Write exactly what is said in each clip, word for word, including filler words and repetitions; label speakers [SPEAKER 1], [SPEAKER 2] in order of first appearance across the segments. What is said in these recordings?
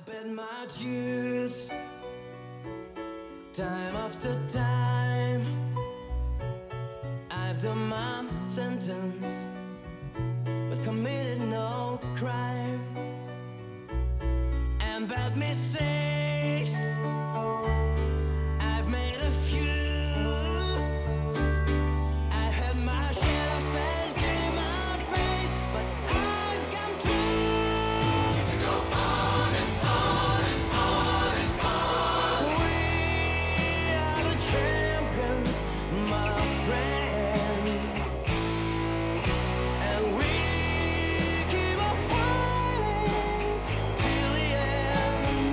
[SPEAKER 1] paid my dues time after time. I've done my sentence but committed no crime. And bad mistakes I've made a few. I had my share of sand in my face, but I've come through to go on and on and on and on. We are the champions, my friend, and we keep on fighting till the end.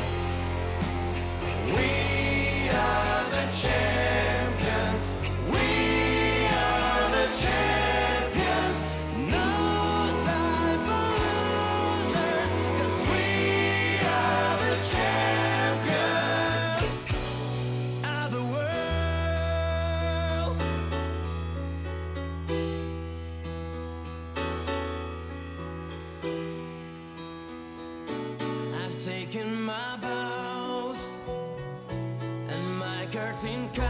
[SPEAKER 1] We are the champions. We are the champions. No time for losers, 'cause we are the champions of the world. I've taken my bows and my curtain call.